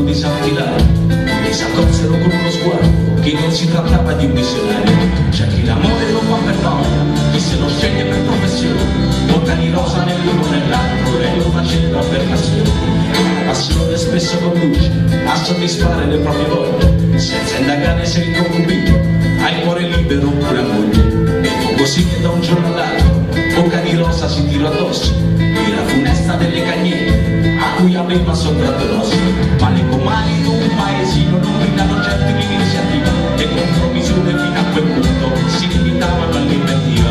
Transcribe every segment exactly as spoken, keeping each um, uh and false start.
di Sant'Ilario, mi si accorsero con uno sguardo che non si trattava di un missionario. C'è chi l'amore lo fa per noia, chi se lo sceglie per professione, bocca di rosa nell'uno nell'altro, lei lo faceva per passione. La passione spesso conduce a soddisfare le proprie voglie, senza indagare se il concubino ha il cuore libero oppure a moglie. E fu così che da un giorno all'altro bocca di rosa si tirò addosso la funesta delle cagnette a cui aveva sottratto l'osso. Ma le comari di un paesino non gridano certo l'iniziativa, le contromisure fino a quel punto si limitavano all'inventiva.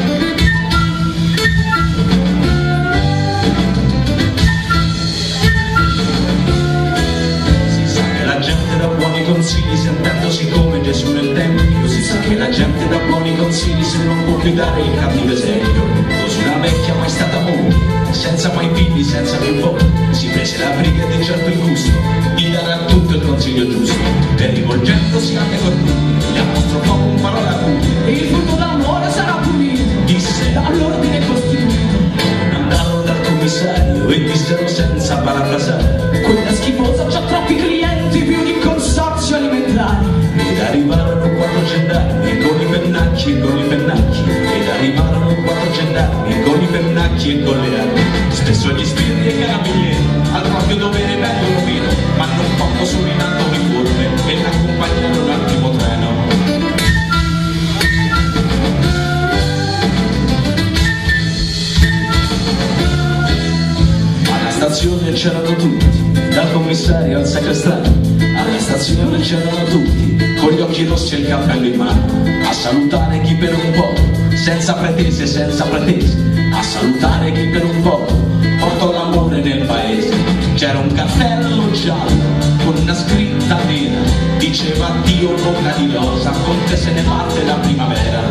Si sa che la gente dà buoni consigli sentendosi come Gesù nel Tempio, si sa che la gente dà buoni consigli se non può più dare il cattivo esempio. Così una vecchia mai stata moglie, senza mai figli, senza più voglia, si prese la briga di certo il gusto di dare a tutto il consiglio giusto, e rivolgendosi alle cornuti gli apostrofò con parole acute: il frutto d'amore sarà punito, disse dall'ordine costituito. Andarono dal commissario e dissero senza parafrasare: quella schifosa c'ha troppi clienti, più di consorzio alimentare. Ed arrivarono quattro gendarmi con i pennacchi e con i pennacchi, ed arrivarono quattro gendarmi con i pennacchi e con le armi. Spesso gli spiriti e i carabinieri al proprio dovere vengono meno, ma non poco sono in alto uniforme e l'accompagnarono al primo treno. Alla stazione c'erano tutti, dal commissario al sacrestano. Alla stazione c'erano tutti, con gli occhi rossi e il cappello in mano, a salutare chi per un po', senza pretese, senza pretese, a salutare chi per un po' portò l'amore nel paese. C'era un cartello giallo con una scritta nera, diceva addio bocca di rosa, con te se ne parte la primavera.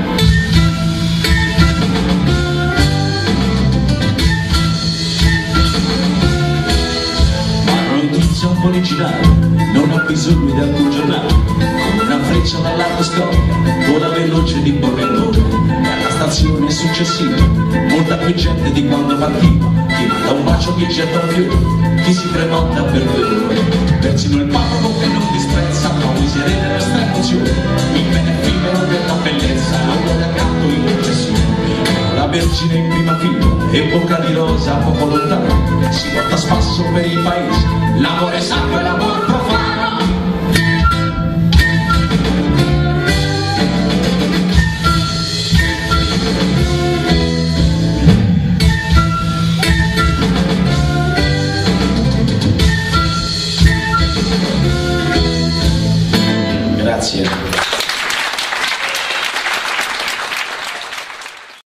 Notizia un po' originale, non ho bisogno di alcun giornale, come una freccia dall'arco storica, vola veloce di borre in borre, e alla stazione successiva, molta più gente di quando partiva, chi manda un bacio, chi getta un fiore, chi si prenota per due ore, persino il parroco che non disprezza, poi serena resta emozione, il bene effimero della bellezza, lo vuole accanto in processione. La Vergine in prima fila e bocca di rosa poco lontano, si porta a spasso per il paese, l'amore sacro e l'amor